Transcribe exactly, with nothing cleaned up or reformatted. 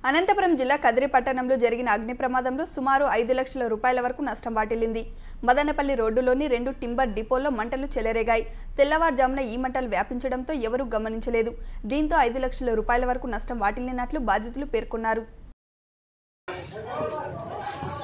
అనంతపురం జిల్లా కదిరి పట్టణంలో జరిగిన అగ్ని ప్రమాదంలో సుమారు ఐదు లక్షల రూపాయల వరకు నష్టం వాటిల్లింది. మదనపల్లి రోడ్డులోని రెండు టింబర్ డిపోల్లో మంటలు చెలరేగాయి. తెల్లవారుజామున ఈ మంటలు వ్యాపించడంతో ఎవరూ గమనించలేదు. దీంతో ఐదు లక్షల రూపాయల వరకు నష్టం వాటిల్లినట్లు బాధితులు పేర్కొన్నారు.